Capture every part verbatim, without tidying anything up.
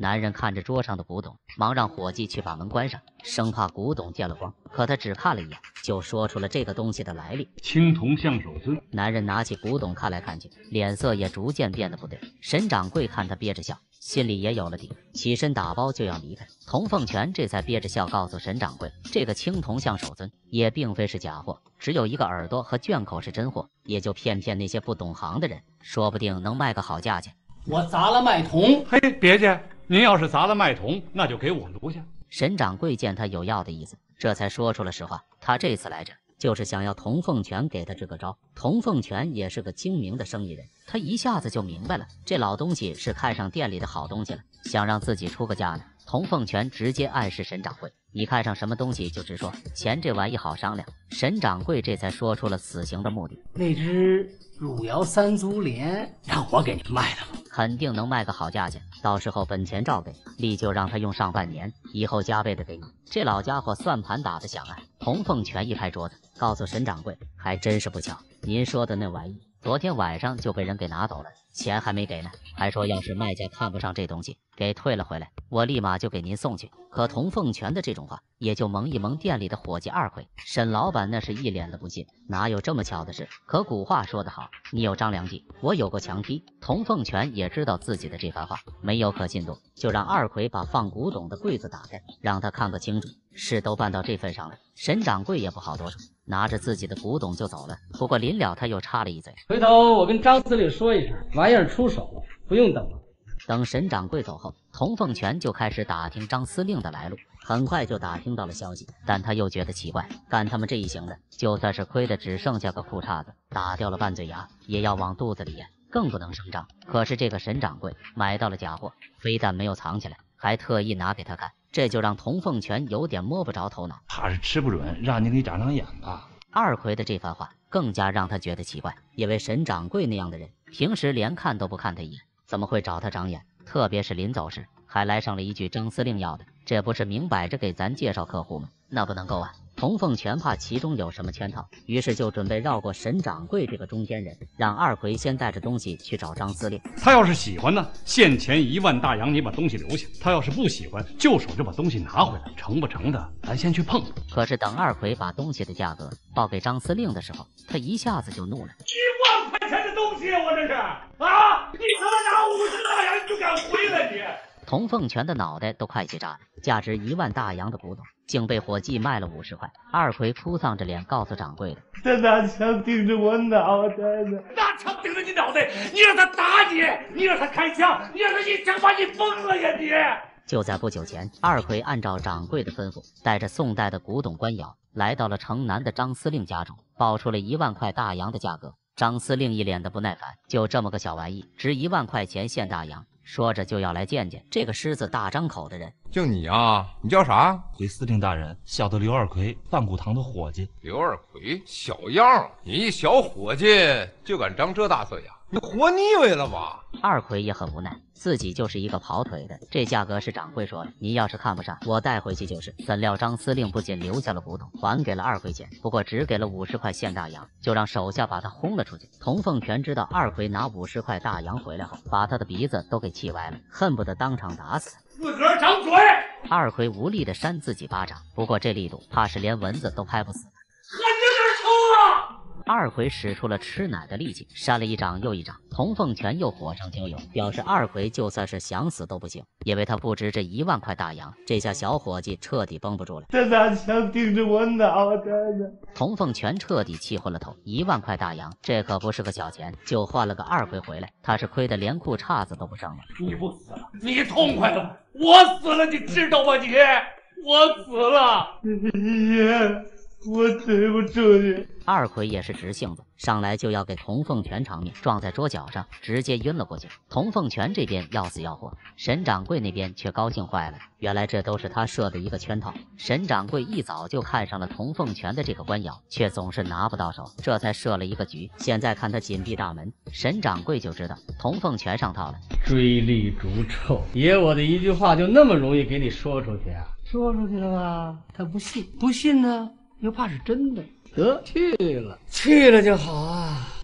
男人看着桌上的古董，忙让伙计去把门关上，生怕古董见了光。可他只看了一眼，就说出了这个东西的来历： 青铜象手尊。 男人拿起古董看来看去，脸色也逐渐变得不对。沈掌柜看他憋着笑，心里也有了底，起身打包就要离开。童凤全这才憋着笑告诉沈掌柜，这个青铜象手尊也并非是假货，只有一个耳朵和卷口是真货，也就骗骗那些不懂行的人，说不定能卖个好价钱。 我砸了卖铜。 嘿，别介，您要是砸了卖铜，那就给我留下。 沈掌柜见他有要的意思，这才说出了实话。他这次来这就是想要童凤全给他支个招。童凤全也是个精明的生意人，他一下子就明白了，这老东西是看上店里的好东西了，想让自己出个价呢。童凤全直接暗示沈掌柜，你看上什么东西就直说，钱这玩意好商量。沈掌柜这才说出了死刑的目的， 那只汝窑三足莲让我给你卖了吧， 肯定能卖个好价钱，到时候本钱照给，力就让他用上半年，以后加倍的给你。这老家伙算盘打得响啊！童凤全一拍桌子，告诉沈掌柜，还真是不巧，您说的那玩意昨天晚上就被人给拿走了，钱还没给呢，还说要是卖家看不上这东西，给退了回来，我立马就给您送去。可童凤全的这种话也就蒙一蒙店里的伙计二奎。沈老板那是一脸的不信，哪有这么巧的事？可古话说得好，你有张良计，我有个强踢。童凤全也知道自己的这番话没有可信度，就让二奎把放古董的柜子打开，让他看个清楚。事都办到这份上了，沈掌柜也不好多说，拿着自己的古董就走了。不过临了他又插了一嘴， 回头我跟张司令说一声，玩意儿出手了，不用等了。 等沈掌柜走后，童凤全就开始打听张司令的来路，很快就打听到了消息。但他又觉得奇怪，干他们这一行的，就算是亏的只剩下个裤衩子，打掉了半嘴牙，也要往肚子里咽，更不能声张。可是这个沈掌柜买到了假货，非但没有藏起来，还特意拿给他看，这就让童凤全有点摸不着头脑。 怕是吃不准，让你给长长眼吧。 二奎的这番话更加让他觉得奇怪，因为沈掌柜那样的人，平时连看都不看他一眼，怎么会找他长眼？特别是临走时还来上了一句张司令要的，这不是明摆着给咱介绍客户吗？那不能够啊！童凤全怕其中有什么圈套，于是就准备绕过沈掌柜这个中间人，让二奎先带着东西去找张司令。 他要是喜欢呢，现钱一万大洋，你把东西留下；他要是不喜欢，就手就把东西拿回来，成不成的，咱先去碰碰。 可是等二奎把东西的价格报给张司令的时候，他一下子就怒了： 一万块钱的东西，我这是啊！你他妈拿五十大洋你就敢回来你？ 童凤全的脑袋都快气炸了，价值一万大洋的古董竟被伙计卖了五十块。二奎哭丧着脸告诉掌柜的： 他拿枪顶着我脑袋呢！ 拿枪顶着你脑袋，你让他打你，你让他开枪，你让他一枪把你崩了呀你！ 就在不久前，二奎按照掌柜的吩咐，带着宋代的古董官窑来到了城南的张司令家中，报出了一万块大洋的价格。张司令一脸的不耐烦，就这么个小玩意，值一万块钱现大洋，说着就要来见见这个狮子大张口的人。 就你啊，你叫啥？ 回司令大人，小的刘二奎，万古堂的伙计。 刘二奎，小样，你一小伙计就敢张这大嘴呀、啊？你活腻歪了吧？ 二奎也很无奈，自己就是一个跑腿的，这价格是掌柜说的，你要是看不上，我带回去就是。怎料张司令不仅留下了古董，还给了二奎钱，不过只给了五十块现大洋，就让手下把他轰了出去。童凤全知道二奎拿五十块大洋回来后，把他的鼻子都给气歪了，恨不得当场打死他。 自个儿长嘴！ 二奎无力地扇自己巴掌，不过这力度怕是连蚊子都拍不死他。 狠着点抽啊！ 二奎使出了吃奶的力气，扇了一掌又一掌。童凤全又火上浇油，表示二奎就算是想死都不行，因为他不值这一万块大洋。这下小伙计彻底绷不住了， 他拿枪顶着我脑袋呢！ 童凤全彻底气昏了头，一万块大洋，这可不是个小钱，就换了个二奎回来，他是亏得连裤衩子都不剩了。 你不死了，你痛快了，我死了，你知道吗？你，我死了， 爷。我对不住你。 二奎也是直性子，上来就要给童凤全偿命，撞在桌角上，直接晕了过去。童凤全这边要死要活，沈掌柜那边却高兴坏了，原来这都是他设的一个圈套。沈掌柜一早就看上了童凤全的这个官窑，却总是拿不到手，这才设了一个局。现在看他紧闭大门，沈掌柜就知道童凤全上套了。 追力逐臭，爷我的一句话就那么容易给你说出去啊？说出去了吧，他不信，不信呢又怕是真的，得去了，去了就好啊。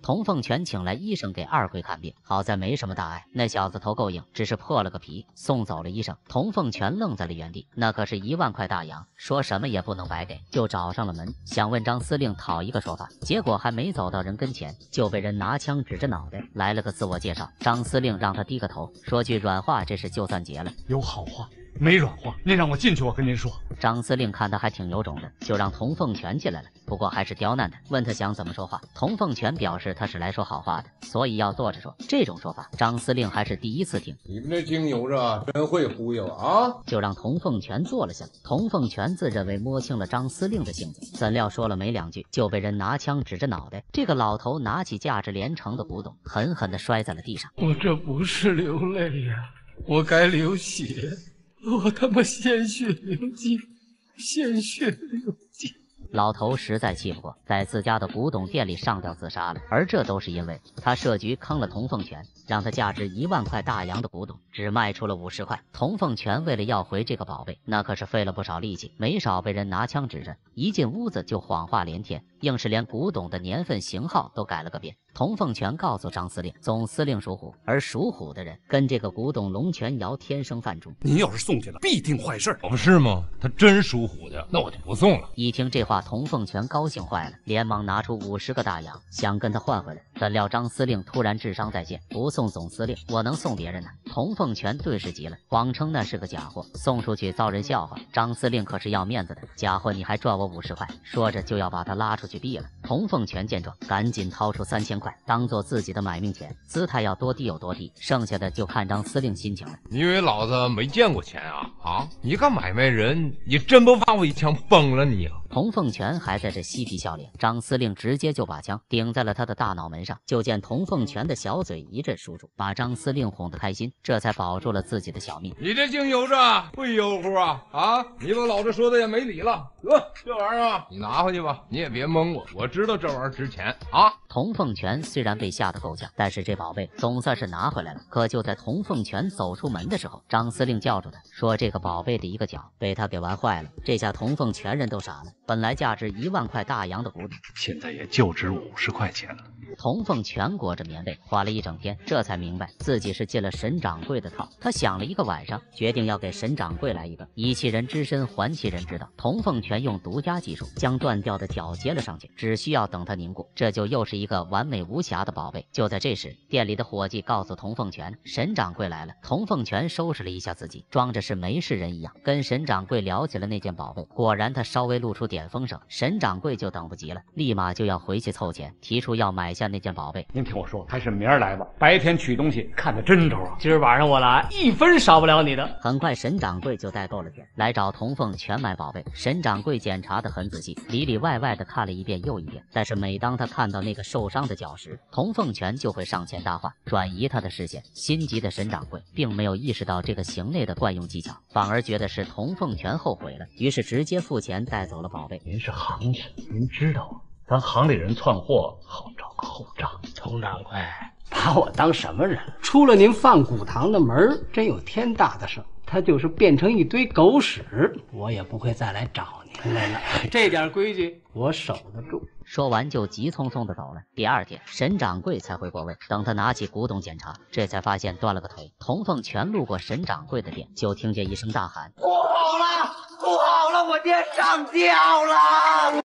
童凤全请来医生给二贵看病，好在没什么大碍，那小子头够硬，只是破了个皮，送走了医生。童凤全愣在了原地，那可是一万块大洋，说什么也不能白给，就找上了门，想问张司令讨一个说法，结果还没走到人跟前，就被人拿枪指着脑袋，来了个自我介绍。张司令让他低个头，说句软话，这事就算结了。 有好话没软话，您让我进去，我跟您说。 张司令看他还挺有种的，就让童凤全进来了，不过还是刁难他，问他想怎么说话。童凤全表示他是来说好话的，所以要坐着说。这种说法，张司令还是第一次听。 你们这京油子真会忽悠啊！ 就让童凤全坐了下来。童凤全自认为摸清了张司令的性子，怎料说了没两句，就被人拿枪指着脑袋。这个老头拿起价值连城的古董，狠狠地摔在了地上。 我这不是流泪呀、啊，我该流血。我他妈鲜血流尽，鲜血流尽！ 老头实在气不过，在自家的古董店里上吊自杀了。而这都是因为他设局坑了童凤全，让他价值一万块大洋的古董只卖出了五十块。童凤全为了要回这个宝贝，那可是费了不少力气，没少被人拿枪指着。一进屋子就谎话连天，硬是连古董的年份型号都改了个遍。童凤全告诉张司令，总司令属虎，而属虎的人跟这个古董龙泉窑天生犯冲。 您要是送去了，必定坏事。 不是吗？他真属虎的，那我就不送了。 一听这话，童凤全高兴坏了，连忙拿出五十个大洋，想跟他换回来。怎料张司令突然智商在线，不送总司令，我能送别人呢？童凤全顿时急了，谎称那是个假货，送出去遭人笑话。张司令可是要面子的，假货你还赚我五十块，说着就要把他拉出去毙了。童凤全见状，赶紧掏出三千块，当做自己的买命钱，姿态要多低有多低，剩下的就看张司令心情了。 你以为老子没见过钱啊？啊！你个买卖人，你真不怕我一枪崩了你啊！ 童凤全还在这嬉皮笑脸，张司令直接就把枪顶在了他的大脑门上。就见童凤全的小嘴一阵舒出，把张司令哄得开心，这才保住了自己的小命。 你这京油子会悠乎啊！啊！你把老子说的也没理了。得，这玩意儿啊，你拿回去吧，你也别蒙我，我知道这玩意儿值钱啊！ 童凤全虽然被吓得够呛，但是这宝贝总算是拿回来了。可就在童凤全走出门的时候，张司令叫住他，说这个宝贝的一个角被他给玩坏了。这下童凤全人都傻了，本来价值一万块大洋的古董， 现在也就值五十块钱了。 童凤全裹着棉被花了一整天，这才明白自己是进了沈掌柜的套。他想了一个晚上，决定要给沈掌柜来一个以其人之身还其人之道。童凤全用独家技术将断掉的角接了上去，只需要等它凝固，这就又是一个完美无瑕的宝贝。就在这时，店里的伙计告诉童凤全，沈掌柜来了。童凤全收拾了一下自己，装着是没事人一样，跟沈掌柜聊起了那件宝贝。果然他稍微露出点风声，沈掌柜就等不及了，立马就要回去凑钱，提出要买下那件宝贝。 您听我说，还是明儿来吧，白天取东西看得真着啊。 今儿晚上我来，一分少不了你的。 很快沈掌柜就带够了钱，来找童凤全买宝贝。沈掌柜检查得很仔细，里里外外的看了一遍又一遍，但是每当他看到那个受伤的脚时，童凤全就会上前搭话，转移他的视线。心急的沈掌柜并没有意识到这个行内的惯用技巧，反而觉得是童凤全后悔了，于是直接付钱带走了宝贝。 您是行家，您知道啊，咱行里人窜货好找个后账。 佟掌柜把我当什么人？出了您范古堂的门，真有天大的事，他就是变成一堆狗屎，我也不会再来找您来了。这点规矩我守得住。 说完就急匆匆的走了。第二天，沈掌柜才回过味，等他拿起古董检查，这才发现断了个腿。童凤全路过沈掌柜的店，就听见一声大喊： 不好了，不好了，我爹上吊了！